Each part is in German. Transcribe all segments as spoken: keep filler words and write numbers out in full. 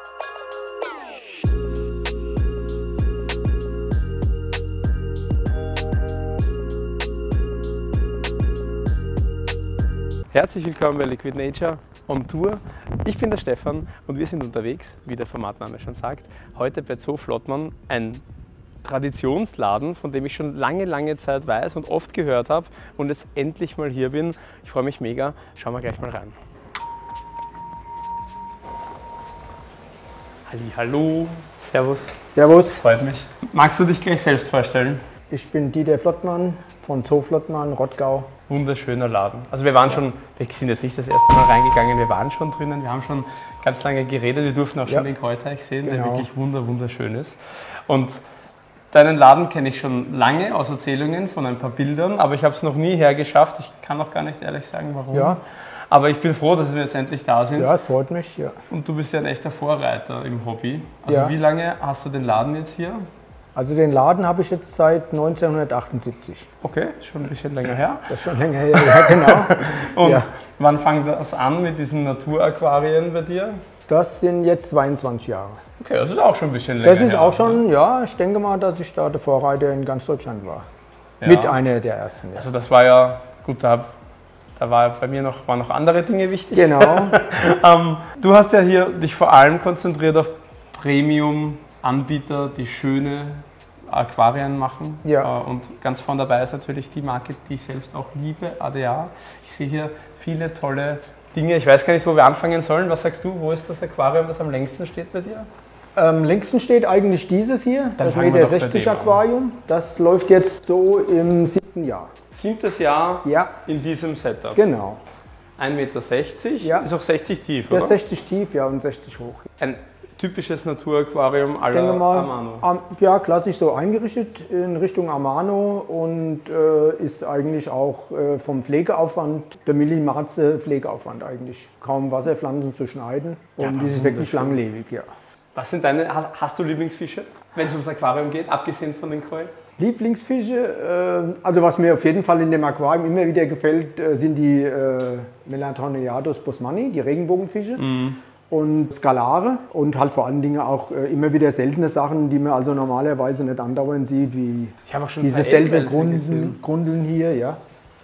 Herzlich willkommen bei Liquid Nature on Tour. Ich bin der Stefan und wir sind unterwegs, wie der Formatname schon sagt, heute bei Zoo Flottmann, ein Traditionsladen, von dem ich schon lange, lange Zeit weiß und oft gehört habe und jetzt endlich mal hier bin. Ich freue mich mega. Schauen wir gleich mal rein. Halli, hallo. Servus. Servus. Freut mich. Magst du dich gleich selbst vorstellen? Ich bin Dieter Flottmann von Zoo Flottmann, Rottgau. Wunderschöner Laden. Also wir waren schon, wir sind jetzt nicht das erste Mal reingegangen, wir waren schon drinnen, wir haben schon ganz lange geredet, wir durften auch schon ja. den Kräuterteich sehen, genau. der wirklich wunder, wunderschön ist. Und deinen Laden kenne ich schon lange aus Erzählungen von ein paar Bildern, aber ich habe es noch nie hergeschafft. Ich kann auch gar nicht ehrlich sagen, warum. Ja. Aber ich bin froh, dass wir jetzt endlich da sind. Ja, es freut mich. Ja. Und du bist ja ein echter Vorreiter im Hobby. Also ja. wie lange hast du den Laden jetzt hier? Also den Laden habe ich jetzt seit neunzehnhundertachtundsiebzig. Okay, schon ein bisschen länger her. Das ist schon länger her, ja genau. Und ja. wann fängt das an mit diesen Naturaquarien bei dir? Das sind jetzt zweiundzwanzig Jahre. Okay, das ist auch schon ein bisschen länger Das ist her, auch schon, ne? Ja, ich denke mal, dass ich da der Vorreiter in ganz Deutschland war. Ja. Mit einer der ersten. Ja. Also das war ja, gut, da, da war bei mir noch, waren noch andere Dinge wichtig. Genau. ähm, du hast ja hier dich vor allem konzentriert auf Premium-Anbieter, die schöne Aquarien machen. Ja. Und ganz vorne dabei ist natürlich die Marke, die ich selbst auch liebe, A D A. Ich sehe hier viele tolle Dinge. Ich weiß gar nicht, wo wir anfangen sollen. Was sagst du, wo ist das Aquarium, das am längsten steht bei dir? Am längsten steht eigentlich dieses hier, Dann das Meter sechzig Aquarium. Das läuft jetzt so im siebten Jahr. Siebtes Jahr ja. in diesem Setup. Genau. ein Meter sechzig, ja. ist auch sechzig tief, oder? Das ist sechzig tief, ja, und sechzig hoch. Ein typisches Naturaquarium à la Amano. Am, ja, klassisch so eingerichtet in Richtung Amano und äh, ist eigentlich auch äh, vom Pflegeaufwand der minimalste Pflegeaufwand eigentlich. Kaum Wasserpflanzen zu schneiden und ja, die ist wirklich langlebig, ja. Was sind deine, hast, hast du Lieblingsfische, wenn es ums Aquarium geht, abgesehen von den Koi? Lieblingsfische, äh, also was mir auf jeden Fall in dem Aquarium immer wieder gefällt, äh, sind die äh, Melanthoniatus bosmanni, die Regenbogenfische. Mm. Und Skalare und halt vor allen Dingen auch äh, immer wieder seltene Sachen, die man also normalerweise nicht andauernd sieht, wie ich habe auch schon diese selben Grundeln, Grundeln hier, ja.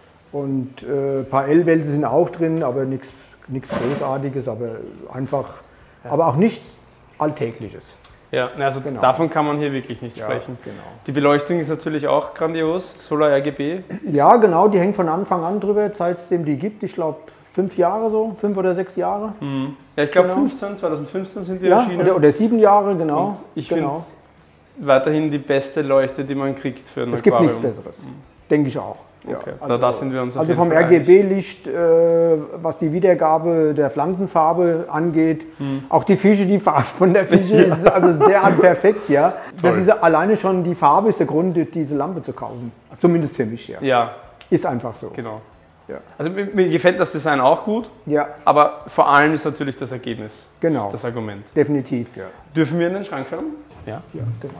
Und äh, ein paar L-Wälse sind auch drin, aber nichts Großartiges, aber einfach, ja. aber auch nichts Alltägliches. Ja, also genau. davon kann man hier wirklich nicht ja, sprechen. Genau. Die Beleuchtung ist natürlich auch grandios, Solar R G B. Ja, genau, die hängt von Anfang an drüber, seitdem die gibt, ich glaube fünf Jahre so, fünf oder sechs Jahre. Mhm. Ja, ich glaube genau. fünfzehn, zweitausendfünfzehn sind die ja, erschienen. Oder, oder sieben Jahre, genau. Und ich genau. finde weiterhin die beste Leuchte, die man kriegt für ein Es Aquarium. gibt nichts Besseres, mhm. denke ich auch. Ja, okay. also, da, da sind wir uns also vom R G B-Licht, äh, was die Wiedergabe der Pflanzenfarbe angeht, hm. auch die Fische, die Farbe von der Fische ja. ist also derart perfekt, ja. Das ist alleine schon die Farbe ist der Grund, diese Lampe zu kaufen. Zumindest für mich, ja. Ja. Ist einfach so. Genau. Ja. Also mir, mir gefällt das Design auch gut, ja. aber vor allem ist natürlich das Ergebnis genau. das Argument. Definitiv, ja. Dürfen wir in den Schrank schauen? Ja, ja genau.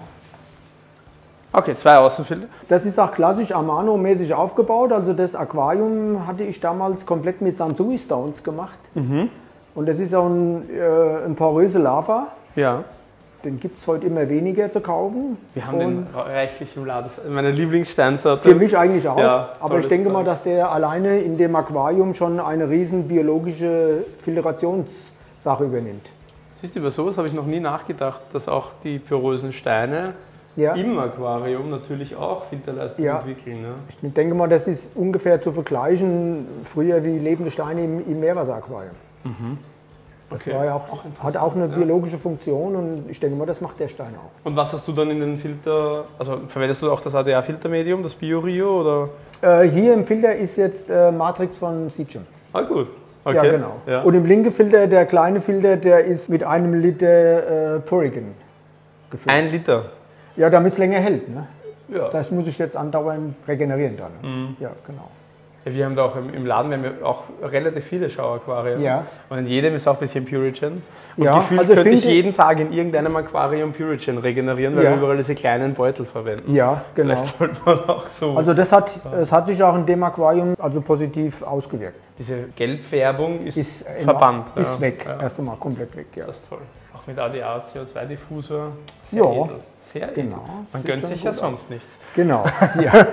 Okay, zwei Außenfilter. Das ist auch klassisch Amano-mäßig aufgebaut. Also das Aquarium hatte ich damals komplett mit Sansui Stones gemacht. Mhm. Und das ist auch ein, äh, ein poröse Lava. Ja. Den gibt es heute immer weniger zu kaufen. Wir haben und den reichlich im Laden. Das ist meine Lieblingssteinsorte. Für mich eigentlich auch. Ja, aber ich denke mal, dass der alleine in dem Aquarium schon eine riesen biologische Filtrationssache übernimmt. Siehst du, über sowas habe ich noch nie nachgedacht, dass auch die porösen Steine ja. im Aquarium natürlich auch Filterleistung ja. entwickeln. Ne? Ich denke mal, das ist ungefähr zu vergleichen früher wie lebende Steine im, im Meerwasseraquarium. Mhm. Das okay. war ja auch, auch hat auch eine ja. biologische Funktion und ich denke mal, das macht der Stein auch. Und was hast du dann in den Filter, also verwendest du auch das A D A-Filtermedium, das BioRio? Oder? Äh, hier im Filter ist jetzt äh, Matrix von Seagen. Ah gut. Okay. Ja, genau. Ja. Und im linken Filter, der kleine Filter, der ist mit einem Liter äh, Purigen gefüllt. Ein Liter? Ja, damit es länger hält. Ne? Ja. Das muss ich jetzt andauernd regenerieren dann. Ne? Mhm. Ja, genau. Ja, wir haben da auch im, im Laden wir haben ja auch relativ viele Schauaquarien. Ja. Und in jedem ist auch ein bisschen Purigen. Und ja, gefühlt also könnte ich finde, jeden Tag in irgendeinem Aquarium Purigen regenerieren, weil ja. wir überall diese kleinen Beutel verwenden. Ja, genau. Vielleicht sollte man auch so. Also das hat, es hat sich auch in dem Aquarium also positiv ausgewirkt. diese Gelbfärbung ist, ist verbannt. Ist ja. weg, ja. erst einmal komplett weg. Ja. Das ist toll. Auch mit A D A C O zwei Diffusor. Sehr ja, edel. Sehr edel. Genau. Man gönnt sich ja sonst aus. nichts. Genau. Ja.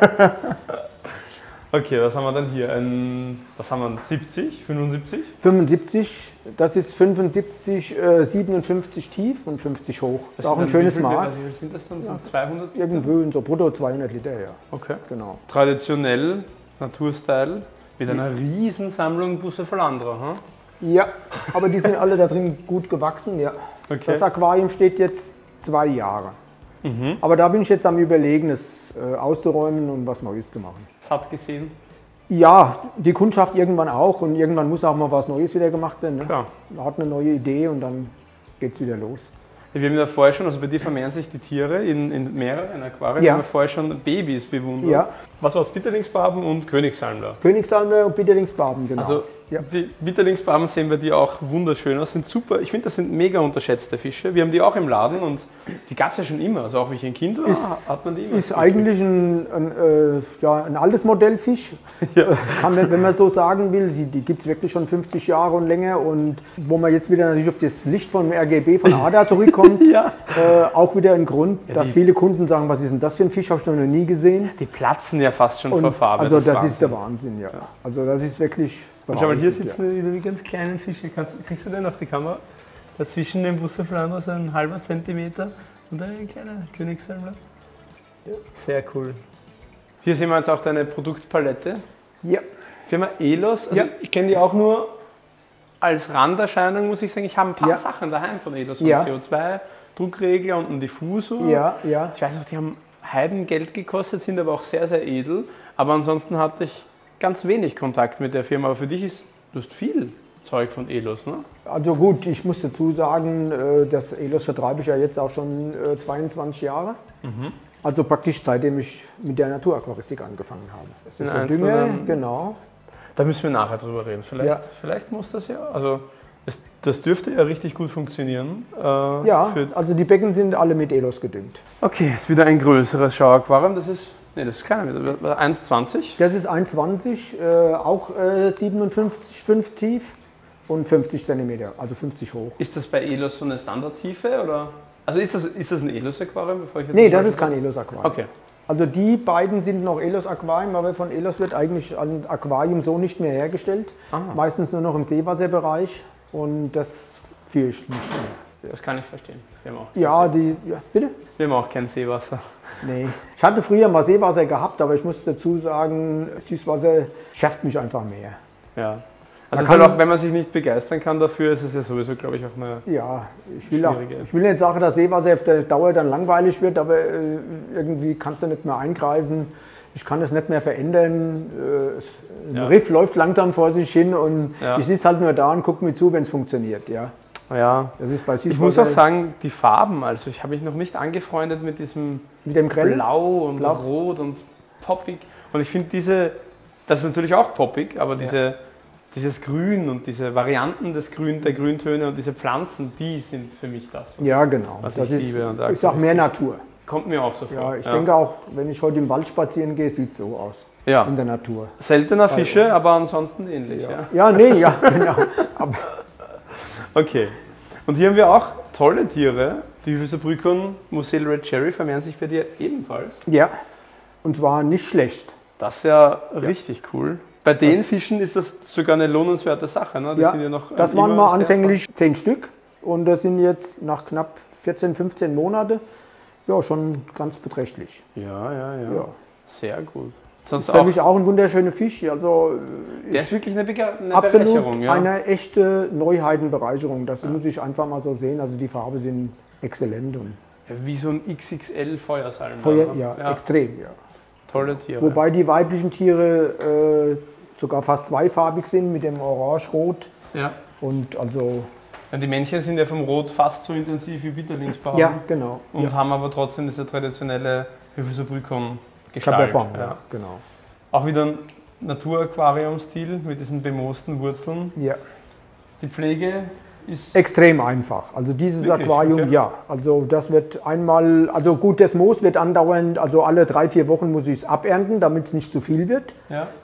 Okay, was haben wir dann hier? Ein, was haben wir? siebzig, fünfundsiebzig? fünfundsiebzig, das ist fünfundsiebzig, äh, siebenundfünfzig tief und fünfzig hoch. Das ist auch ein schönes wie viel, Maß. Wie viel sind das dann? So zweihundert? Irgendwo in so brutto zweihundert Liter, ja. Okay. Genau. Traditionell, Naturstyle, mit einer riesen Sammlung Busse voll anderer. Hm? Ja, aber die sind alle da drin gut gewachsen, ja. Okay. Das Aquarium steht jetzt zwei Jahre. Mhm. Aber da bin ich jetzt am Überlegen, es äh, auszuräumen und was Neues zu machen. Satt gesehen? Ja, die Kundschaft irgendwann auch und irgendwann muss auch mal was Neues wieder gemacht werden. Ne? Klar. Man hat eine neue Idee und dann geht es wieder los. Wir haben ja vorher schon, also bei dir vermehren sich die Tiere in, in mehreren Aquarien. Ja. Wir haben ja vorher schon Babys bewundert. Ja. Was war es? Bitterlingsbarben und Königssalmler. Königssalme und Bitterlingsbarben, genau. Also ja. die Bitterlingsbarben sehen bei dir auch wunderschön aus, sind super. Ich finde, das sind mega unterschätzte Fische. Wir haben die auch im Laden und die gab es ja schon immer. Also auch wie ich ein Kind war, ist, hat man die immer. Ist eigentlich ein, ein, äh, ja, ein altes Modellfisch, Ja. kann man, wenn man so sagen will. Die, die gibt es wirklich schon fünfzig Jahre und länger. Und wo man jetzt wieder natürlich auf das Licht vom R G B von A D A zurückkommt, Ja. äh, auch wieder ein Grund, Ja, dass die- viele Kunden sagen, was ist denn das für ein Fisch, habe ich noch nie gesehen. Die platzen ja fast schon Und vor Farbe. also das, ist ist der Wahnsinn, ja. Also das ist wirklich Und schau mal, hier beachtlich, sitzen die ganz kleinen Fische. Kannst, kriegst du den auf die Kamera? Dazwischen dem Busseflander so ein halber Zentimeter und ein kleiner Königssalmler. Ja. Sehr cool. Hier sehen wir jetzt auch deine Produktpalette. Ja. Firma Elos, also Ja. ich kenne die auch nur als Randerscheinung, muss ich sagen. Ich habe ein paar Ja. Sachen daheim von Elos. So Ja. einen C O zwei Druckregler und einen Diffusor. Ja, ja. Ich weiß noch, die haben Heidengeld gekostet, sind aber auch sehr, sehr edel. Aber ansonsten hatte ich ganz wenig Kontakt mit der Firma. Aber für dich ist, du hast viel Zeug von Elos, ne? Also gut, ich muss dazu sagen, äh, das Elos vertreibe ich ja jetzt auch schon äh, zweiundzwanzig Jahre. Mhm. Also praktisch seitdem ich mit der Naturaquaristik angefangen habe. Das In ist so einzelnen- Dünger, genau. Da müssen wir nachher drüber reden. Vielleicht, Ja. vielleicht muss das ja. Also es, das dürfte ja richtig gut funktionieren. Äh, Ja, für- also die Becken sind alle mit Elos gedüngt. okay, jetzt wieder ein größeres Schauaquarium. Das ist, nee, das ist keiner mehr. eins Komma zwanzig. Das ist eins Komma zwanzig, äh, auch äh, siebenundfünfzig Komma fünf tief und fünfzig Zentimeter, also fünfzig hoch. Ist das bei Elos so eine Standardtiefe? Oder? Also ist das, ist das ein Elos-Aquarium? bevor ich jetzt Nee, mal- das ist kein Elos-Aquarium. Okay. Also die beiden sind noch Elos-Aquarium, aber von Elos wird eigentlich ein Aquarium so nicht mehr hergestellt. Aha. Meistens nur noch im Seewasserbereich und das führe ich nicht mehr. Das kann ich verstehen. Wir haben auch kein Ja, See- die, ja, bitte? Wir haben auch kein Seewasser. Nee. Ich hatte früher mal Seewasser gehabt, aber ich muss dazu sagen, Süßwasser schafft mich einfach mehr. Ja. Also Man es ist halt kann- auch, wenn man sich nicht begeistern kann dafür, ist es ja sowieso, glaube ich, auch eine. Ja, ich will, auch, Schwierige. ich will nicht sagen, dass Seewasser auf der Dauer dann langweilig wird, aber äh, irgendwie kannst du nicht mehr eingreifen. Ich kann es nicht mehr verändern. Äh, es- ein Ja. Riff läuft langsam vor sich hin und Ja. ich sitze halt nur da und gucke mir zu, wenn es funktioniert. Ja, Ja. das ist bei Süßwasser Ich muss auch sagen, die Farben, also ich habe mich noch nicht angefreundet mit diesem mit dem Grell. Blau und Blau. Rot und poppig. Und ich finde diese, das ist natürlich auch poppig, aber diese, dieses Grün und diese Varianten des Grün, der Grüntöne und diese Pflanzen, die sind für mich das. was- Ja, genau. Was Das ich ist, liebe an der ist auch mehr Natur. Kommt mir auch so vor. Ja, ich denke auch, wenn ich heute im Wald spazieren gehe, sieht es so aus. Ja. In der Natur. Seltener Fische, aber ansonsten ähnlich. Ja. Ja, nee, ja, genau. Aber, Okay. Und hier haben wir auch tolle Tiere. Die Hüfersabrückern, Moselle Red Cherry vermehren sich bei dir ebenfalls. ja, und zwar nicht schlecht. Das ist ja richtig cool. Bei den Fischen ist das sogar eine lohnenswerte Sache. Ne? Die Ja, sind ja noch, das ähm, waren immer mal sehr anfänglich zehn Stück und das sind jetzt nach knapp vierzehn, fünfzehn Monate ja, schon ganz beträchtlich. Ja, ja, ja. Ja. Sehr gut. Sonst Das ist für auch, mich auch ein wunderschöner Fisch. Also der ist wirklich eine, Bega eine absolut Bereicherung. Ja. eine echte Neuheitenbereicherung. Das muss ich einfach mal so sehen. Also die Farben sind exzellent und Wie so ein X X L Feuersalm. Feuer, ne? ja, extrem. Ja. Tolle Tiere. Wobei die weiblichen Tiere äh, sogar fast zweifarbig sind mit dem Orange-Rot. ja. Und also, Ja, die Männchen sind ja vom Rot fast so intensiv wie Bitterlingsbarben. ja, genau. Und ja. haben aber trotzdem diese traditionelle Hüfersabrückern-Gestalt. Kaperform, ja. Ja. genau. Auch wieder ein Naturaquarium-Stil mit diesen bemoosten Wurzeln. Ja. Die Pflege ist. Extrem einfach. Also dieses Wirklich? Aquarium, Okay. ja. Also das wird einmal, also gut, das Moos wird andauernd, also alle drei, vier Wochen muss ich es abernten, damit es nicht zu viel wird. Ja.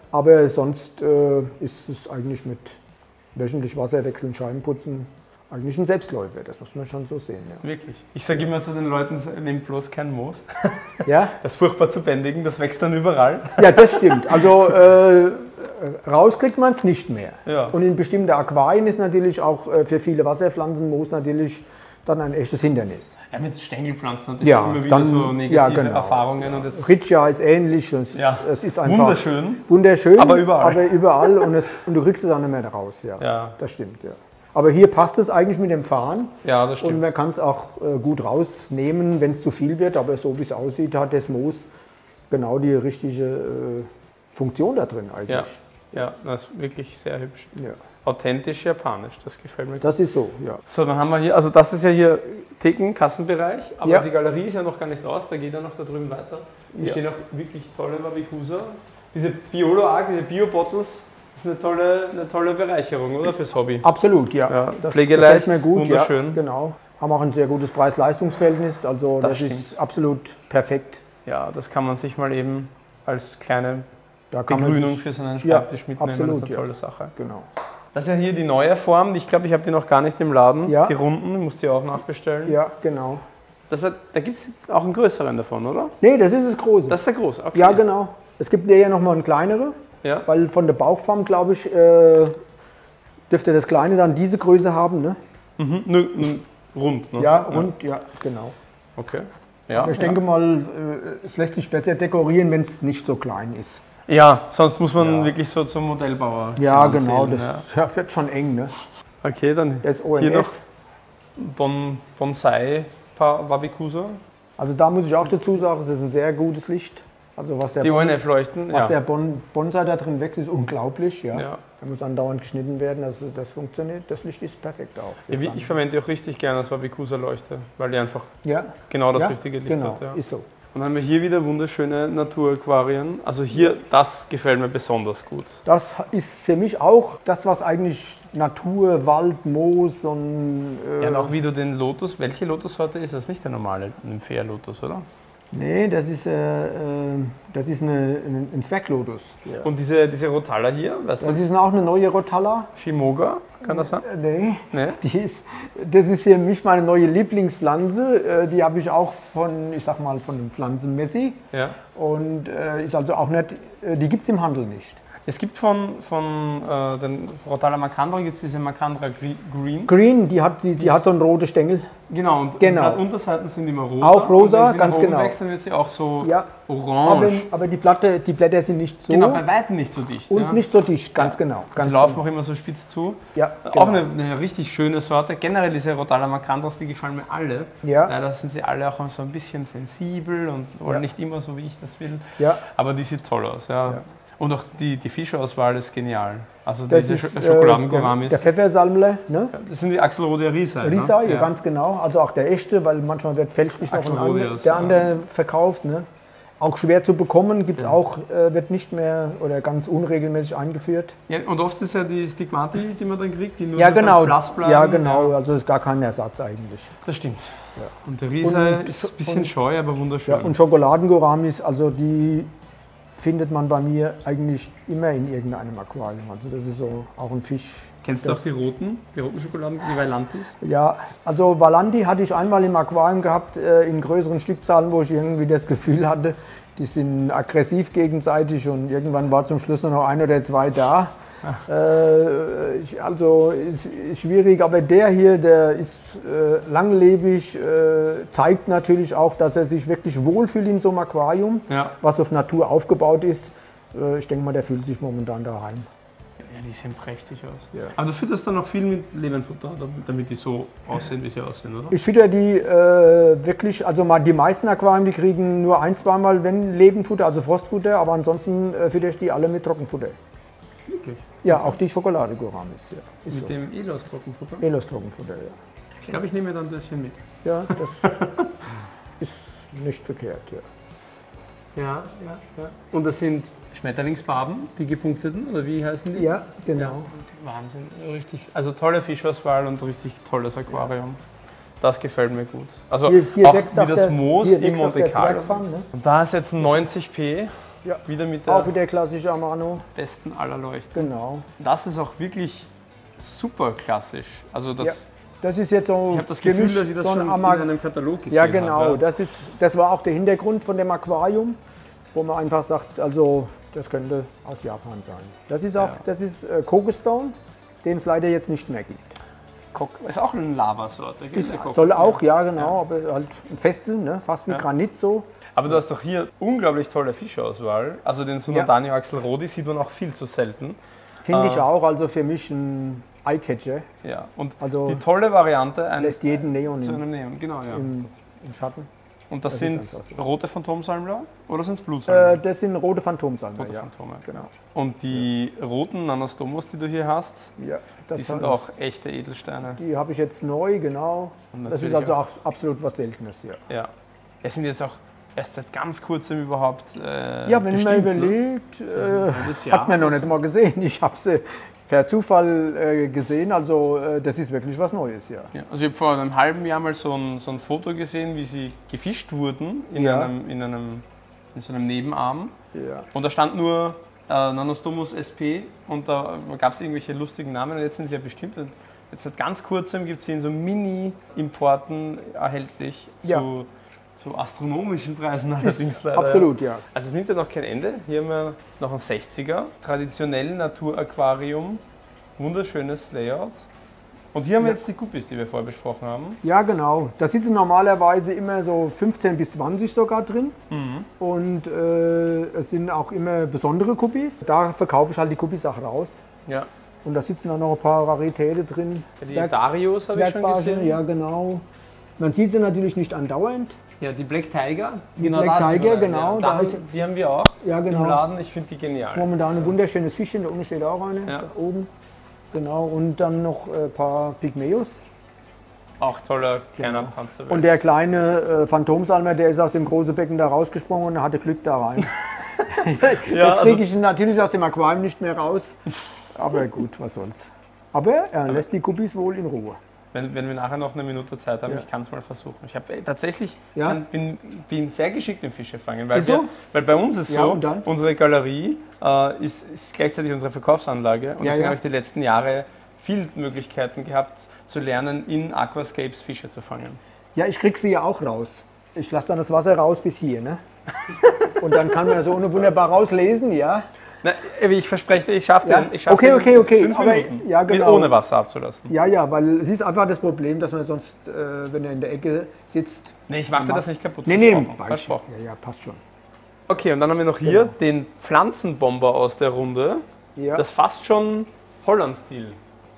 Aber sonst äh, ist es eigentlich mit wöchentlich Wasser wechseln, Scheiben putzen, eigentlich ein Selbstläufer, das muss man schon so sehen. Ja. Wirklich. Ich sage immer zu den Leuten, nehmt bloß kein Moos. Ja? Das ist furchtbar zu bändigen, das wächst dann überall. Ja, das stimmt. Also äh, raus kriegt man es nicht mehr. Ja. Und in bestimmten Aquarien ist natürlich auch äh, für viele Wasserpflanzen Moos natürlich dann ein echtes Hindernis. Ja, mit Stängelpflanzen hatte ich Ja, immer wieder dann, so negative ja, genau. Erfahrungen. Und jetzt Riccia ist ähnlich. Es, ja, es ist einfach wunderschön. Wunderschön, aber überall. Aber überall und, es, und du kriegst es auch nicht mehr raus. Ja, ja. Das stimmt. Ja. Aber hier passt es eigentlich mit dem Fahren. Ja, das stimmt. Und man kann es auch äh, gut rausnehmen, wenn es zu viel wird. Aber so wie es aussieht, hat das Moos genau die richtige äh, Funktion da drin eigentlich. Ja, ja, das ist wirklich sehr hübsch. Ja. Authentisch japanisch, das gefällt mir. Das ist so, ja. So, dann haben wir hier, also das ist ja hier Theken, Kassenbereich, aber Ja. die Galerie ist ja noch gar nicht aus, da geht ja noch da drüben weiter. Hier Ja. stehen auch wirklich tolle Wabikusa. Diese Biolo-Arc, diese Bio-Bottles, das ist eine tolle, eine tolle Bereicherung, oder, fürs Hobby? Absolut, ja. Ja, Das pflegeleicht, gefällt mir gut, wunderschön. Ja, genau. Haben auch ein sehr gutes Preis-Leistungs-Verhältnis, also Das das, stimmt. ist absolut perfekt. Ja, das kann man sich mal eben als kleine Da kann man Begrünung sich, für so einen Ja, Schreibtisch mitnehmen, absolut, das ist eine ja. tolle Sache. Genau. Das ist ja hier die neue Form, ich glaube, ich habe die noch gar nicht im Laden, Ja. die runden, ich muss die auch nachbestellen. Ja, genau. Das hat, da gibt es auch einen größeren davon, oder? Nee, das ist das Große. Das ist der große, okay. Ja, genau. Es gibt ja noch mal einen kleinere, Ja. weil von der Bauchform, glaube ich, äh, dürfte das kleine dann diese Größe haben, ne? Mhm. Nö, nö, rund, ne? Ja, rund, ja, genau. Okay. Ja, Aber ich ja. denke mal, äh, es lässt sich besser dekorieren, wenn es nicht so klein ist. Ja, sonst muss man Ja. wirklich so zum Modellbauer. Ja, anzählen, genau, das ja. ja, wird schon eng, ne? Okay, dann Das O hier M noch F. bon, Bonsai paar Wabikusa. Also da muss ich auch dazu sagen, es ist ein sehr gutes Licht. Also was der, Die O N F-Leuchten, was ja. der bon Bonsai da drin wächst, ist unglaublich. Ja. Ja. Da muss andauernd geschnitten werden, also das funktioniert. Das Licht ist perfekt auch. für Ja, wie- Pflanzen. Ich verwende die auch richtig gerne als Wabikusa-Leuchte, weil die einfach ja, genau das ja, richtige Licht genau, hat. Ja. ist so. Und dann haben wir hier wieder wunderschöne Naturaquarien. Also hier, das gefällt mir besonders gut. Das ist für mich auch das, was eigentlich Natur, Wald, Moos und... Äh, Ja, und auch wie du den Lotus, welche Lotussorte ist das? Nicht der normale Nymphaea-Lotus, oder? nee, das ist, äh, äh, das ist eine, ein, ein Zwerglotus. Ja. Und diese, diese Rotala hier, weißt Das du? ist auch eine neue Rotala. Shimoga, kann das sein? Äh, Nee, Nee? die ist, das ist für mich meine neue Lieblingspflanze. Äh, Die habe ich auch von, ich sag mal, von dem Pflanzenmessi. Ja. Und äh, ist also auch nicht, äh, die gibt es im Handel nicht. Es gibt von, von äh, den Rotala macandra gibt es diese Macandra Gre- Green. Green, die hat, die, die hat so einen roten Stängel. Genau, und Genau. gerade Unterseiten sind immer rosa. Auch rosa, und wenn sie ganz nach oben genau. wächst, dann wird sie auch so Ja. Aber, orange. aber die, Blätter, die Blätter sind nicht so Genau, bei Weitem nicht so dicht. und ja. nicht so dicht, ganz Ja. genau. Ganz sie laufen genau. auch immer so spitz zu. Ja, Auch genau. eine, eine richtig schöne Sorte. Generell diese Rotala macandras, die gefallen mir alle. Ja. Leider sind sie alle auch so ein bisschen sensibel und wollen Ja. nicht immer so, wie ich das will. Ja. Aber die sieht toll aus. Ja. Ja. Und auch die, die Fischeauswahl ist genial. Also Das diese ist Sch äh, Schokoladenguramis. der, der Pfeffersalmle, ne? Das sind die Axelrode Risa. Risa, ne? ja, ganz genau. Also auch der echte, weil manchmal wird fälschlich noch ein Axelrodius, andere, der ja. andere verkauft. Ne? Auch schwer zu bekommen, gibt's Ja. auch, äh, wird nicht mehr oder ganz unregelmäßig eingeführt. Ja, und oft ist ja die Stigmati, die man dann kriegt, die nur Ja, so genau. ganz blass bleiben. Ja, genau. Also ist gar kein Ersatz eigentlich. Das stimmt. Ja. Und der Risa Und- ist ein bisschen und- scheu, aber wunderschön. Ja, und Schokoladenguramis, also die findet man bei mir eigentlich immer in irgendeinem Aquarium. Also das ist so auch ein Fisch. Kennst du das- auch die roten, die roten Schokoladen, die Vailantis? Ja, also Valandi hatte ich einmal im Aquarium gehabt, äh, in größeren Stückzahlen, wo ich irgendwie das Gefühl hatte, die sind aggressiv gegenseitig und irgendwann war zum Schluss nur noch ein oder zwei da. Äh, ich, also ist, ist schwierig, aber der hier, der ist äh, langlebig, äh, zeigt natürlich auch, dass er sich wirklich wohlfühlt in so einem Aquarium, Ja. was auf Natur aufgebaut ist. Äh, ich denke mal, der fühlt sich momentan daheim. Ja, die sehen prächtig aus. Ja. Aber du fütterst dann noch viel mit Lebenfutter, damit die so aussehen, wie sie aussehen, oder? Ich fütter die äh, wirklich, also mal die meisten Aquarien, die kriegen nur ein, zweimal, wenn Lebendfutter, also Frostfutter, aber ansonsten äh, fütter ich die alle mit Trockenfutter. Wirklich? Ja, auch die Schokolade-Guramis. Ja. Ist Mit so. dem Elos-Trockenfutter? Elos-Trockenfutter, ja. Ich glaube, ich nehme dann ein bisschen mit. Ja, das ist nicht verkehrt, ja. Ja, ja, ja. Und das sind Schmetterlingsbarben, die gepunkteten, oder wie heißen die? Ja, genau. Ja, Wahnsinn, richtig. Also tolle Fischauswahl und richtig tolles Aquarium. Das gefällt mir gut. Also Hier- hier auch wächst wie auf das der- Moos hier im wächst auf Monte der Carlo. Zwergfarm, ne? Und da ist jetzt ein neunzig p. Ja. Wieder mit der auch wieder klassische Amano. besten aller Leuchten. Genau. Das ist auch wirklich super klassisch. Also das, ja. Das ist jetzt so ich habe das Gefühl, mich, dass ich das so ein schon Ama in einem Katalog gesehen Ja, genau. habe. Das, ist, das war auch der Hintergrund von dem Aquarium, wo man einfach sagt, also das könnte aus Japan sein. Das ist auch, Ja. das ist äh, Kokostone, den es leider jetzt nicht mehr gibt. Kok ist auch eine Lavasorte. Ist, soll auch, ja genau, ja. aber halt ein Festel, ne? Fast wie Ja. Granit so. Aber du hast doch hier unglaublich tolle Fischauswahl. Also den Sunodani Axelrodi sieht man auch viel zu selten. Finde äh, ich auch, also für mich ein Eyecatcher. Ja, und Also die tolle Variante ein, lässt jeden Neon zu im, einem Neon, genau, ja. im, im Schatten. Und das, das sind ist einfach so. rote Phantomsalmler oder sind es Blutsalmler? Äh, das sind rote Phantomsalmer, rote ja. Phantome. Genau. Und die roten Nanostomos, die du hier hast, Ja, das die sind heißt, auch echte Edelsteine. Die habe ich jetzt neu, genau. Und Das ist natürlich also auch absolut was Seltenes hier. Ja. Es sind jetzt auch erst seit ganz kurzem überhaupt. Äh, Ja, wenn bestimmt, man ne? überlegt, äh, Jedes Jahr hat man noch oder nicht mal gesehen. Ich habe sie per Zufall äh, gesehen, also äh, das ist wirklich was Neues, ja. Ja, also ich habe vor einem halben Jahr mal so ein, so ein Foto gesehen, wie sie gefischt wurden in, Ja. einem, in, einem, in so einem Nebenarm. Ja. Und da stand nur äh, Nanostomos S P und da gab es irgendwelche lustigen Namen und jetzt sind sie ja bestimmt. Und jetzt seit ganz kurzem gibt es sie in so Mini-Importen erhältlich Ja. zu, zu astronomischen Preisen allerdings leider. Absolut, ja. Also es nimmt ja noch kein Ende. Hier haben wir noch ein sechziger, traditionell Naturaquarium, wunderschönes Layout. Und hier haben wir Ja. jetzt die Guppies, die wir vorher besprochen haben. Ja, genau. Da sitzen normalerweise immer so fünfzehn bis zwanzig sogar drin. Mhm. Und äh, es sind auch immer besondere Kuppies. Da verkaufe ich halt die Kuppies auch raus. Ja. Und da sitzen auch noch ein paar Raritäten drin. Die Zwerg- Darius habe ich schon Zwergbarschen, gesehen. ja genau. Man sieht sie natürlich nicht andauernd. Ja, die Black Tiger. Die Black da sind Tiger, wir. genau, Ja, da da ist- die haben wir auch Ja, genau. im Laden. Ich finde die genial. Momentan ein wunderschönes Fischchen, da unten steht auch eine, Ja. da oben. Genau, und dann noch ein paar Pygmäus. Auch toller kleiner Genau. Panzer. Und der kleine äh, Phantomsalmer, der ist aus dem großen Becken da rausgesprungen und hatte Glück da rein. Ja, Jetzt kriege also- ich ihn natürlich aus dem Aquarium nicht mehr raus. Aber gut, was soll's. Aber er lässt die Guppies wohl in Ruhe. Wenn, wenn wir nachher noch eine Minute Zeit haben, Ja. ich kann es mal versuchen. Ich habe äh, tatsächlich Ja? ein- bin, bin sehr geschickt im Fischefangen, weil, Wieso? wir, weil bei uns ist Ja, so, und dann? unsere Galerie äh, ist, ist gleichzeitig unsere Verkaufsanlage und Ja, deswegen ja. habe ich die letzten Jahre viele Möglichkeiten gehabt, zu lernen, in Aquascapes Fische zu fangen. Ja, ich krieg sie ja auch raus. Ich lasse dann das Wasser raus bis hier, ne? Und dann kann man so ohne wunderbar rauslesen, ja. Na, ich verspreche dir, ich schaffe Ja? den. Ich schaff Okay, den in okay, okay, Fünf aber- Minuten, ja, mit genau. ohne Wasser abzulassen. Ja, ja, weil es ist einfach das Problem, dass man sonst, äh, wenn er in der Ecke sitzt. Nee, ich mache dir das nicht kaputt. Nee, nee, versprochen, weiß ich. versprochen. Ja, ja, passt schon. Okay, und dann haben wir noch hier Genau. den Pflanzenbomber aus der Runde. Ja. Das ist fast schon Holland-Stil.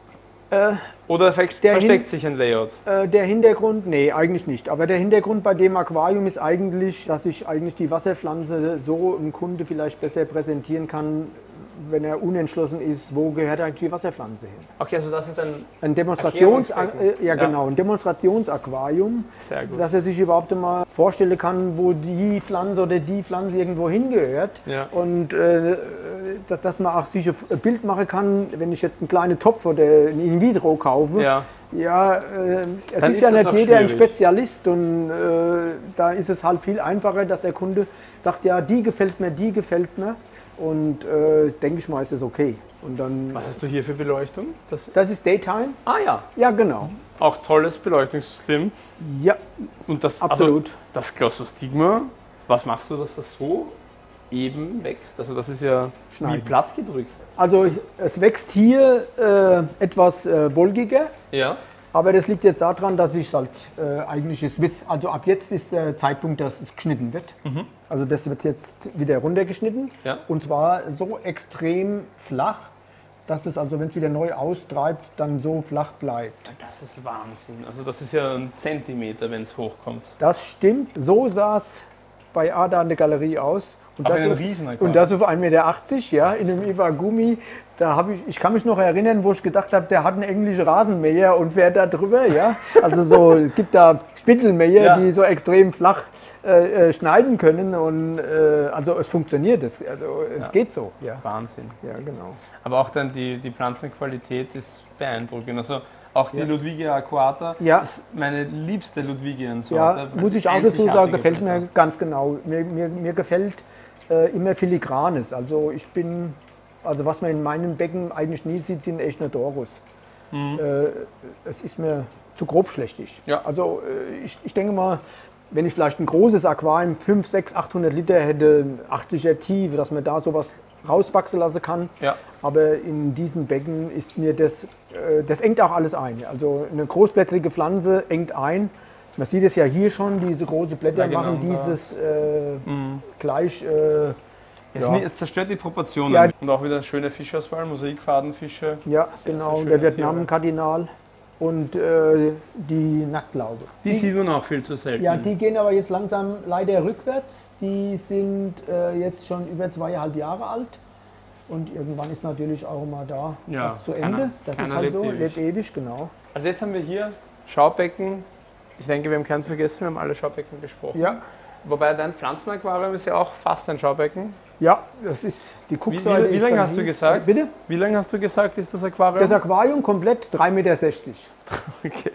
Äh, Oder ver Der versteckt hin- sich ein Layout? Äh, der Hintergrund, nee, eigentlich nicht. Aber der Hintergrund bei dem Aquarium ist eigentlich, dass ich eigentlich die Wasserpflanze so dem Kunde vielleicht besser präsentieren kann, wenn er unentschlossen ist, wo gehört eigentlich die Wasserpflanze hin. Okay, also das ist ein Ein Demonstrations Erklärungsbecken. äh, ja, Ja. genau, ein Demonstrationsaquarium, sehr gut. dass er sich überhaupt mal vorstellen kann, wo die Pflanze oder die Pflanze irgendwo hingehört. Ja. Und äh, dass, dass man auch sich ein Bild machen kann, wenn ich jetzt einen kleinen Topf oder ein In vitro kaufe. Ja, Ja, äh, es Dann ist ist ja das nicht auch jeder ein schwierig. Spezialist und äh, da ist es halt viel einfacher, dass der Kunde sagt, ja, die gefällt mir, die gefällt mir und äh, denke ich mal, ist es okay. Und dann, was hast du hier für Beleuchtung? Das, das ist Daytime? ah ja, Ja, genau. auch tolles Beleuchtungssystem. Ja, Und das, absolut. Also, das Glossostigma, was machst du, dass das so eben wächst? Also das ist ja wie Schneiden. platt gedrückt. Also es wächst hier äh, etwas äh, wolkiger, Ja, aber das liegt jetzt daran, dass ich halt äh, eigentlich ist, bis, also ab jetzt ist der Zeitpunkt, dass es geschnitten wird. Also das wird jetzt wieder runtergeschnitten Ja. und zwar so extrem flach, dass es also, wenn es wieder neu austreibt, dann so flach bleibt. das ist Wahnsinn. Also das ist ja ein Zentimeter, wenn es hochkommt. Das stimmt, so sah es bei Ada in der Galerie aus. Und Aber das, in einem auf, Riesenaquarium. und das auf ein Meter achtzig, ja, in einem Iwagumi. Da habe ich, ich kann mich noch erinnern, wo ich gedacht habe, der hat einen englischen Rasenmäher und fährt da drüber, ja. Also so, es gibt da Spittelmäher, Ja. die so extrem flach äh, äh, schneiden können und äh, also es funktioniert, es, also es Ja. geht so, ja. Wahnsinn. Ja, genau. Aber auch dann die, die Pflanzenqualität ist beeindruckend. Also auch die Ja. Ludwigia aquata Ja. ist meine liebste Ludwigiensorte. Ja, weil muss die ich auch dazu sagen, einzigartige gefällt Blätter. mir ganz genau. Mir, mir, mir gefällt äh, immer Filigranes. Also ich bin, also was man in meinem Becken eigentlich nie sieht, sind echt Dorus. Mhm. Äh, es ist mir zu grobschlächtig. Ja. Also äh, ich, ich denke mal, wenn ich vielleicht ein großes Aquarium, fünf, sechs, achthundert Liter hätte, achtziger Tiefe, dass man da sowas rauswachsen lassen kann. Ja. Aber in diesem Becken ist mir das, äh, das engt auch alles ein. Also eine großblättrige Pflanze engt ein. Man sieht es ja hier schon, diese großen Blätter ja, genau, machen dieses äh, mhm. gleich. Äh, es, ja. es zerstört die Proportionen. Ja. Und auch wieder schöne Fischauswahl, Mosaikfadenfische. Ja, sehr, genau. Sehr der Vietnam-Kardinal und äh, die Nacktlaube. Die, die sieht man auch viel zu selten. Ja, die gehen aber jetzt langsam leider rückwärts. Die sind äh, jetzt schon über zweieinhalb Jahre alt. Und irgendwann ist natürlich auch mal da ja, was zu Ende. Keiner, das keiner ist halt lebt so, ewig. lebt ewig, genau. Also jetzt haben wir hier Schaubecken. Ich denke, wir haben keins vergessen, wir haben alle Schaubecken besprochen. Ja. Wobei dein Pflanzenaquarium ist ja auch fast ein Schaubecken. Ja, das ist die Kuckseite. Wie, wie, wie lange hast du gesagt? Bitte? Wie lange hast du gesagt, ist das Aquarium? Das Aquarium komplett drei Meter sechzig. Okay.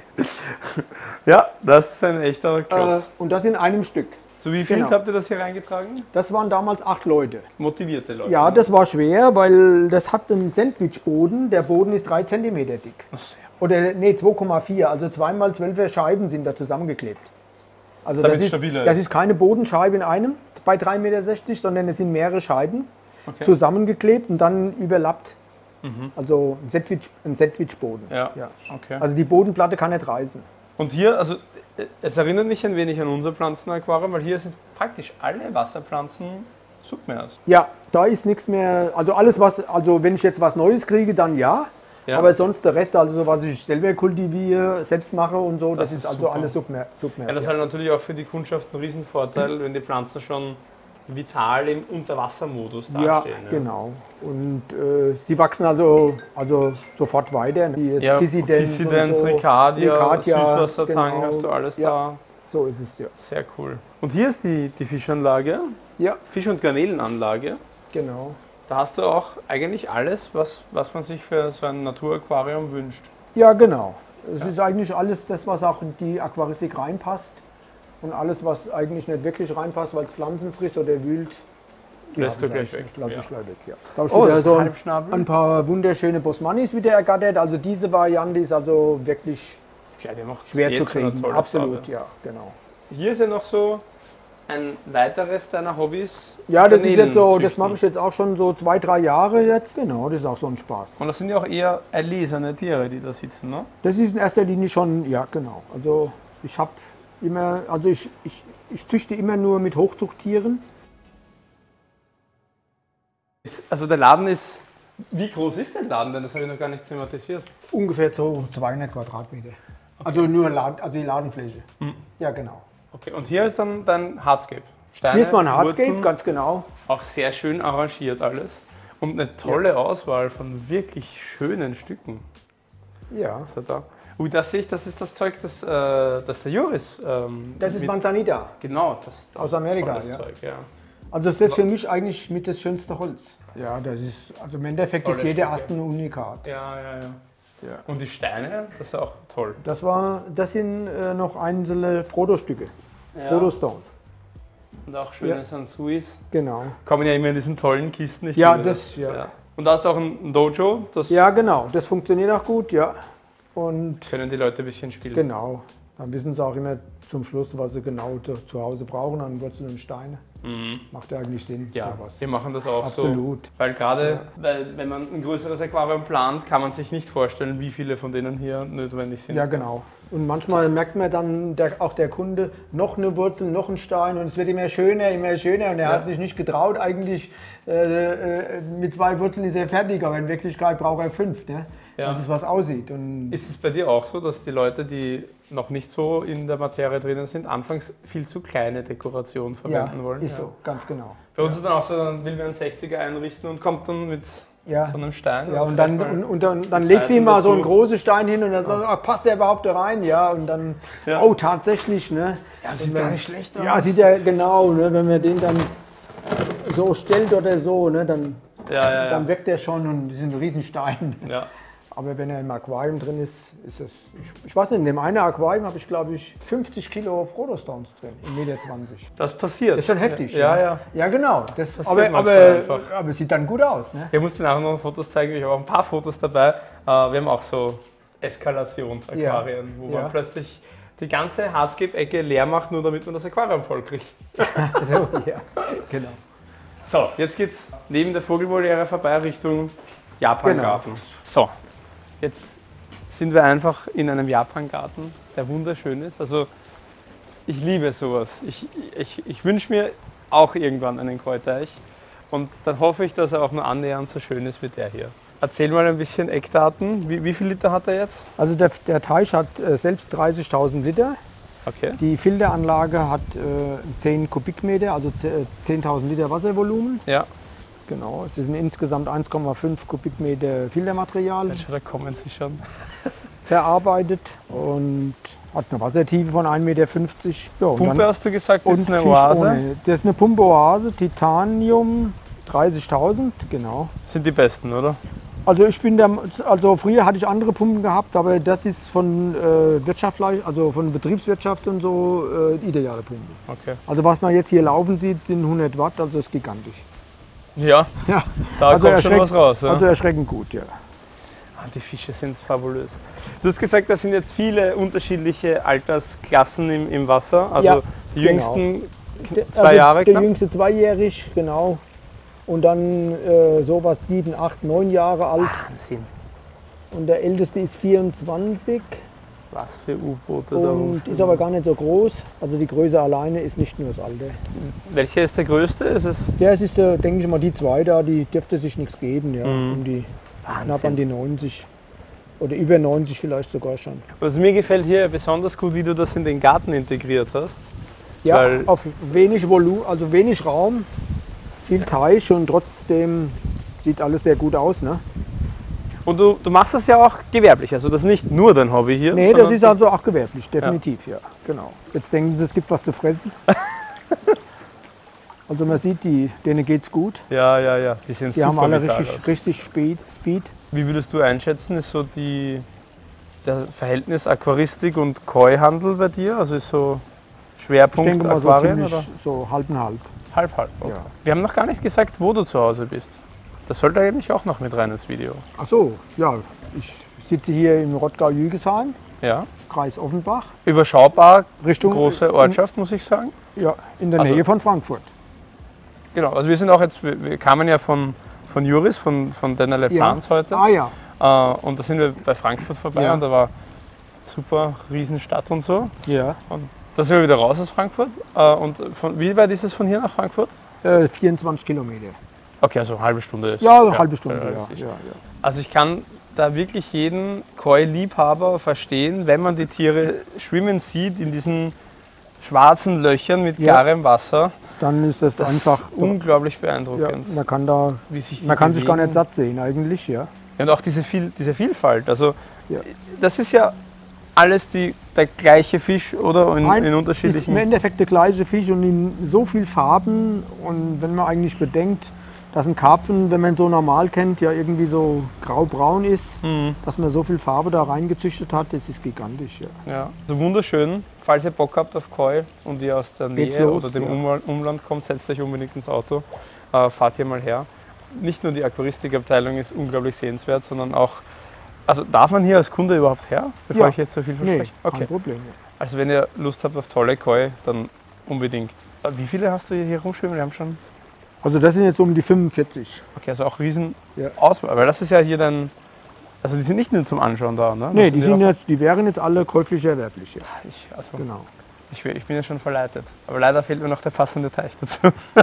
Ja, das ist ein echter Klotz. Äh, und das in einem Stück. Zu wie viel genau. habt ihr das hier reingetragen? Das waren damals acht Leute. Motivierte Leute? Ja, das war schwer, weil das hat einen Sandwichboden. Der Boden ist drei Zentimeter dick. Ach, sehr. Oder nee, zwei Komma vier. Also zweimal zwölfer Scheiben sind da zusammengeklebt. Also Damit das ist, stabiler das ist keine Bodenscheibe in einem bei drei Meter sechzig, sondern es sind mehrere Scheiben okay. zusammengeklebt und dann überlappt. Mhm. Also ein Sandwich, ein Sandwichboden. Ja. Ja. Okay. Also die Bodenplatte kann nicht reißen. Und hier, also es erinnert mich ein wenig an unser Pflanzenaquarium, weil hier sind praktisch alle Wasserpflanzen submers. Ja, da ist nichts mehr, also alles was, also wenn ich jetzt was Neues kriege, dann ja. Ja. Aber sonst der Rest, also was ich selber kultiviere, selbst mache und so, das, das ist, ist also super. Alles submers. Ja, das ist halt natürlich auch für die Kundschaft ein Riesenvorteil, wenn die Pflanzen schon vital im Unterwassermodus dastehen. Ja, ja. Genau. Und äh, die wachsen also, also sofort weiter. Die ja, Fissidens, so. Ricardia, Ricardia, Süßwassertank, genau. Hast du alles ja. da. So ist es, ja. Sehr cool. Und hier ist die, die Fischanlage, ja. Fisch- und Garnelenanlage. Genau. Da hast du auch eigentlich alles, was, was man sich für so ein Naturaquarium wünscht. Ja, genau. Es ja. ist eigentlich alles das, was auch in die Aquaristik reinpasst. Und alles, was eigentlich nicht wirklich reinpasst, weil es Pflanzen frisst oder wühlt, lässt du gleich weg. Lass ja. ich gleich weg, ja. Da habe ich oh, wieder so ein, Halbschnabel. ein paar wunderschöne Bosmanis wieder ergattert. Also diese Variante ist also wirklich ja, die macht schwer zu kriegen. Absolut, Farbe. Ja, genau. Hier ist ja noch so ein weiteres deiner Hobbys. Ja, das ist jetzt so, das mache ich jetzt auch schon so zwei, drei Jahre jetzt. Genau, das ist auch so ein Spaß. Und das sind ja auch eher erlesene Tiere, die da sitzen, ne? Das ist in erster Linie schon, ja genau. Also ich habe immer, also ich, ich, ich züchte immer nur mit Hochzuchttieren. Jetzt, also der Laden ist, wie groß ist der Laden denn? Das habe ich noch gar nicht thematisiert. Ungefähr so zweihundert Quadratmeter. Okay. Also nur Laden, also die Ladenfläche. Hm. Ja, genau. Okay, und hier ist dann dein Hardscape. Steine, hier ist mein Hardscape, Wurzeln, ganz genau. Auch sehr schön arrangiert alles. Und eine tolle ja. Auswahl von wirklich schönen Stücken. Ja. Also da. Ui, das sehe ich, das ist das Zeug, das, äh, das der Juris. Ähm, das ist Manzanita. Genau, das, das aus Amerika. Ja. Zeug, ja. Also das ist für mich eigentlich mit das schönste Holz. Ja, das ist, also im Endeffekt ist jeder Ast ein Unikat. Ja, ja, ja. Ja. Und die Steine, das ist auch toll. Das, war, das sind äh, noch einzelne Frodo-Stücke. Ja. Frodo-Stone. Und auch schöne ja. Sansuis. Genau. Kommen ja immer in diesen tollen Kisten. Ich ja, das, das ja. ja. Und da hast du auch ein Dojo. Das ja, genau. Das funktioniert auch gut, ja. Und können die Leute ein bisschen spielen. Genau. Dann wissen sie auch immer zum Schluss, was sie genau zu, zu Hause brauchen an Wurzeln und Steine. Mhm. Macht ja eigentlich Sinn. Ja, sowas. wir machen das auch Absolut. so. Weil gerade, ja. weil, wenn man ein größeres Aquarium plant, kann man sich nicht vorstellen, wie viele von denen hier notwendig sind. Ja, genau. Und manchmal merkt man dann, der, auch der Kunde, noch eine Wurzel, noch ein Stein und es wird immer schöner, immer schöner und er ja. hat sich nicht getraut, eigentlich äh, mit zwei Wurzeln ist er fertig, aber in Wirklichkeit braucht er fünf, ne? Ja. Dass es was aussieht. Und ist es bei dir auch so, dass die Leute, die noch nicht so in der Materie drinnen sind, anfangs viel zu kleine Dekoration verwenden ja, wollen? Ist ja, ist so, ganz genau. Bei uns ja. ist dann auch so, dann will man einen sechziger einrichten und kommt dann mit ja. so einem Stein. Ja, und dann, und, und dann, dann legst du ihm mal so einen großen Stein hin und dann sagst du, ach, passt der überhaupt da rein? Ja, und dann, ja. oh, tatsächlich, ne? Ja, das sieht gar nicht schlecht aus. Ja, sieht ja genau, ne? Wenn man den dann so stellt oder so, ne? Dann, ja, ja, ja. dann weckt der schon und das ist ein Riesenstein. Ja. Aber wenn er im Aquarium drin ist, ist es, ich, ich weiß nicht, in dem einen Aquarium habe ich glaube ich fünfzig Kilo Protostones drin, in eins Meter zwanzig. Das passiert. Das ist schon heftig. Ja, ja. Ja, ja genau. Das, passiert aber, aber, aber es sieht dann gut aus. Ne? Ich muss dir nachher noch Fotos zeigen, ich habe auch ein paar Fotos dabei. Wir haben auch so Eskalationsaquarien, ja. wo man ja. plötzlich die ganze Hardscape-Ecke leer macht, nur damit man das Aquarium voll kriegt. so, ja, genau. So, jetzt geht es neben der Vogelvoliere vorbei Richtung Japangarten. Genau. So, jetzt sind wir einfach in einem Japangarten, der wunderschön ist. Also ich liebe sowas. Ich, ich, ich wünsche mir auch irgendwann einen Koi-Teich und dann hoffe ich, dass er auch nur annähernd so schön ist wie der hier. Erzähl mal ein bisschen Eckdaten. Wie, wie viel Liter hat er jetzt? Also der, der Teich hat äh, selbst dreißigtausend Liter. Okay. Die Filteranlage hat äh, zehn Kubikmeter, also zehntausend Liter Wasservolumen. Ja. Genau, es sind insgesamt eins Komma fünf Kubikmeter Filtermaterial. Mensch, da kommen Sie schon. Verarbeitet und hat eine Wassertiefe von ein Meter fünfzig. Ja, Pumpe dann, hast du gesagt, das ist eine Fisch Oase? Ohne. Das ist eine Pumpe-Oase, Titanium dreißigtausend, genau. Sind die besten, oder? Also ich bin der, also früher hatte ich andere Pumpen gehabt, aber das ist von äh, Wirtschaftlich, also von Betriebswirtschaft und so äh, ideale Pumpe. Okay. Also was man jetzt hier laufen sieht, sind hundert Watt, also ist gigantisch. Ja, ja. da also kommt schon was raus. Ja? Also erschreckend gut, ja. Die Fische sind fabulös. Du hast gesagt, da sind jetzt viele unterschiedliche Altersklassen im, im Wasser. Also ja, die genau. jüngsten zwei also Jahre Der knapp? jüngste zweijährig, genau. Und dann äh, sowas sieben, acht, neun Jahre alt. Wahnsinn. Und der älteste ist vierundzwanzig. Was für U-Boote da Und ist aber gar nicht so groß. Also die Größe alleine ist nicht nur das Alter. Welcher ist der größte? Ist es der ist, der, denke ich mal, die zwei da, die dürfte sich nichts geben. Ja. Mhm. Um die, Wahnsinn. knapp an die neunzig. Oder über neunzig vielleicht sogar schon. Was mir gefällt hier besonders gut, wie du das in den Garten integriert hast. Ja, Weil auf wenig Volumen, also wenig Raum, viel Teich und trotzdem sieht alles sehr gut aus. Ne? Und du, du machst das ja auch gewerblich, also das ist nicht nur dein Hobby hier. Nee, das ist also auch gewerblich, definitiv, ja. ja genau. Jetzt denken sie, es gibt was zu fressen. Also man sieht, die, denen geht's gut. Ja, ja, ja, die sind Die super haben alle vital richtig, aus. richtig Speed, Speed. Wie würdest du einschätzen, ist so die, der Verhältnis Aquaristik und Koi-Handel bei dir? Also ist so Schwerpunkt ich denke mal Aquarien? so, ziemlich, oder? so halb und halb. Halb, halb. Okay. Ja. Wir haben noch gar nicht gesagt, wo du zu Hause bist. Das sollte eigentlich auch noch mit rein ins Video. Ach so, ja. Ich sitze hier im Rottgau-Jügesheim, Ja. Kreis Offenbach. Überschaubar, Richtung, große Ortschaft, muss ich sagen. Ja, in der Also- Nähe von Frankfurt. Genau, also wir sind auch jetzt, wir wir kamen ja von, von Juris, von, von Dennerle Plans heute. Ah ja. Äh, und da sind wir bei Frankfurt vorbei Ja. und da war super Riesenstadt und so. Ja. Und da sind wir wieder raus aus Frankfurt. Äh, und von, wie weit ist es von hier nach Frankfurt? Äh, vierundzwanzig Kilometer. Okay, also eine halbe Stunde ist. Ja, eine halbe Stunde, ja. realistisch. ja, ja. Also ich kann da wirklich jeden Koi-Liebhaber verstehen, wenn man die Tiere schwimmen sieht in diesen schwarzen Löchern mit Ja. klarem Wasser. Dann ist das, Das einfach ist unglaublich ja, beeindruckend. man kann da, wie sich die man kann sich gar nicht bewegen. satt sehen eigentlich, ja. Ja, und auch diese, viel, diese Vielfalt. Also Ja. das ist ja alles die, der gleiche Fisch oder in, Nein, in ist im unterschiedlichen. Endeffekt der gleiche Fisch und in so viel Farben. Und wenn man eigentlich bedenkt, dass ein Karpfen, wenn man ihn so normal kennt, ja irgendwie so grau-braun ist, Mhm. dass man so viel Farbe da reingezüchtet hat, das ist gigantisch. Ja. Ja, also wunderschön. Falls ihr Bock habt auf Koi und ihr aus der Geht's Nähe los, oder dem ja. Umwelt- Umland kommt, setzt euch unbedingt ins Auto, äh, fahrt hier mal her. Nicht nur die Aquaristikabteilung ist unglaublich sehenswert, sondern auch, also darf man hier als Kunde überhaupt her, bevor Ja. ich jetzt so viel Nee, verspreche? kein Okay. Problem. Ja. Also wenn ihr Lust habt auf tolle Koi, dann unbedingt. Äh, Wie viele hast du hier rumschwimmen? Wir haben schon, Also das sind jetzt um die fünfundvierzig. okay, also auch riesen Ja. Auswahl, weil das ist ja hier dann, also die sind nicht nur zum Anschauen da, ne? Nee, Das die, ja sind auch- jetzt, die wären jetzt alle käuflich erwerblich. Ja. Ich, also, Genau. ich, will- ich bin ja schon verleitet, aber leider fehlt mir noch der passende Teich dazu.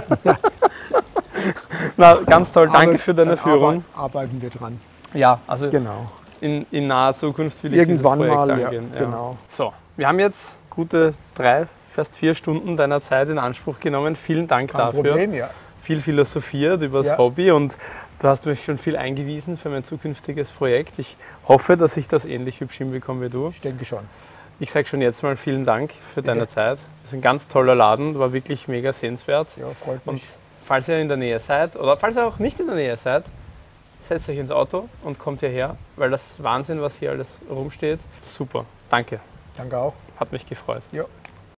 Na, ganz toll, danke Aber für deine dann Führung. arbe- Arbeiten wir dran. Ja, also Genau. in, in naher Zukunft will ich Irgendwann dieses Projekt mal, ja, angehen. genau. So, wir haben jetzt gute drei, fast vier Stunden deiner Zeit in Anspruch genommen. Vielen Dank Kein dafür. Problem, ja. Viel philosophiert über das Ja. Hobby und du hast mich schon viel eingewiesen für mein zukünftiges Projekt. Ich hoffe, dass ich das ähnlich hübsch hinbekomme wie du. Ich denke schon. Ich sage schon jetzt mal vielen Dank für deine Bitte. Zeit. Das ist ein ganz toller Laden, war wirklich mega sehenswert. Ja, freut Und mich. falls ihr in der Nähe seid oder falls ihr auch nicht in der Nähe seid, setzt euch ins Auto und kommt hierher, weil das Wahnsinn, was hier alles rumsteht. Super, danke. Danke auch. Hat mich gefreut. Ja.